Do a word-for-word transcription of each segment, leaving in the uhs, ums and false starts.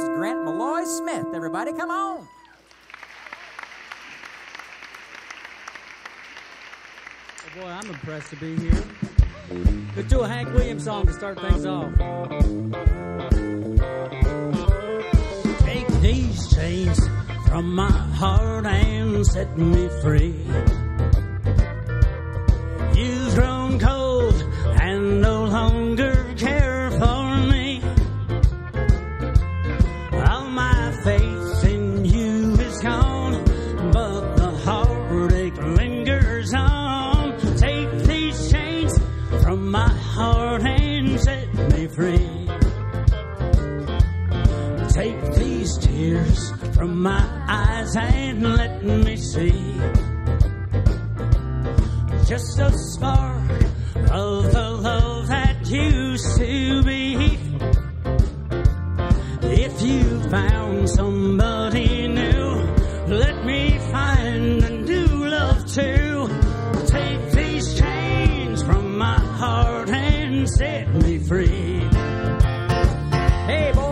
Grant Maloy Smith. Everybody, come on. Oh boy, I'm impressed to be here. Let's do a Hank Williams song to start things off. Take these chains from my heart and set me free. You've grown cold and no longer care for me. All my faith in you is gone, but the heartache lingers on. Take these chains from my heart and set me free. Take these tears from my eyes and let me see just a spark of the love that used to be. If you found somebody new, let me find a new love too. Take these chains from my heart and set me free. Hey, boy.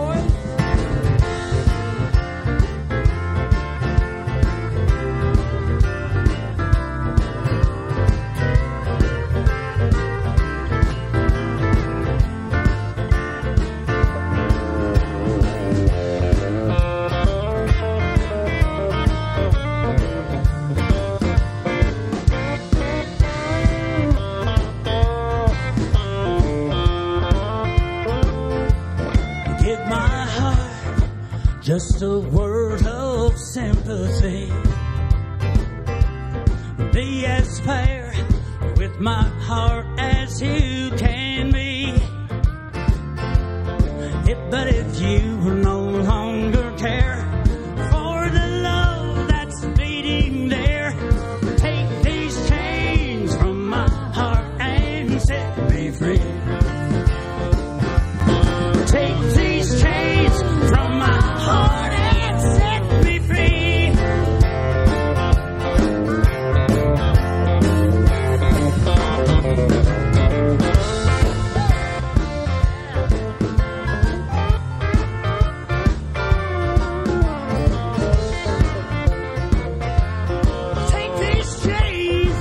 Just a word of sympathy. Be as fair with my heart as you can be. If, but if you no longer care for the love that's beating there, take these chains from my heart and set me free. Take these chains from my heart and set me free. Take these chains.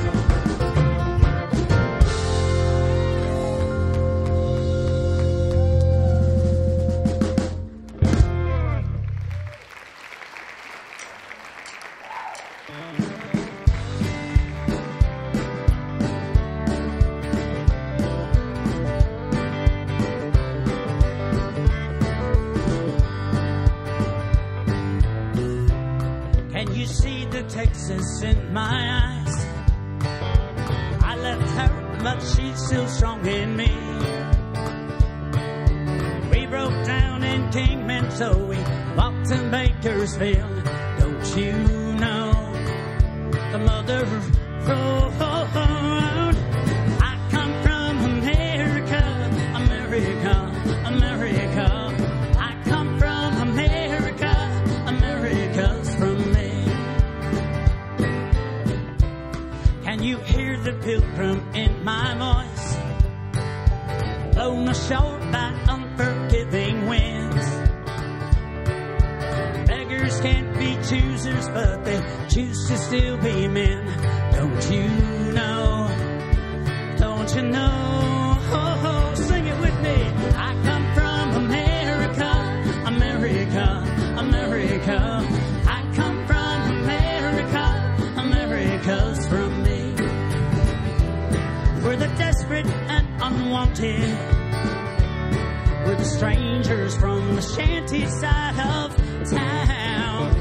Can you see the Texas in my eyes? I left her, but she's still strong in me. We broke down in Kingman, so we walked in Bakersfield. Don't you know the mother road? I come from America, America, America. I come from America, America's from me. Can you hear the pilgrim in my voice? Blown ashore by unforgiving winds. Beggars can't be choosers, but they choose to still be men. Don't you know? Don't you know? Oh, oh, sing it with me. I come from America, America, America. I come from America, America's from me. We're the desperate and unwanted. We're the strangers from the shanty side of town.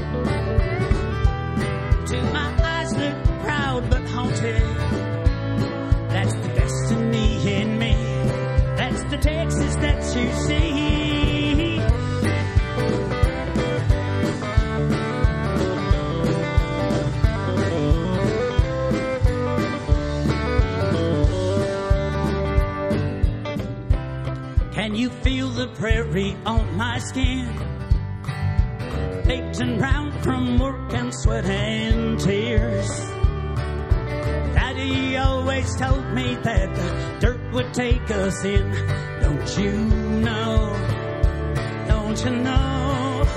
To my eyes look proud but haunted. That's the destiny in me. That's the Texas that you see. Can you feel the prairie on my skin? Baked and brown from work and sweat and tears. Daddy always told me that the dirt would take us in. Don't you know? Don't you know?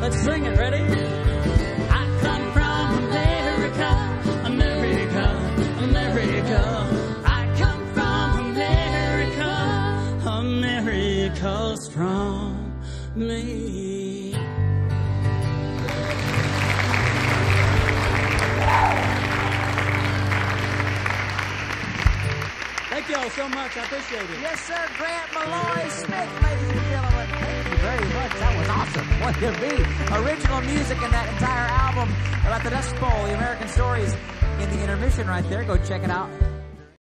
Let's sing it. Ready? I come from America, America, America. I come from America, America's from me. Thank you all so much. I appreciate it. Yes, sir. Grant Maloy Smith, ladies and gentlemen. Thank you very much. That was awesome. What could be? Original music in that entire album about the Dust Bowl, the American stories in the intermission right there. Go check it out.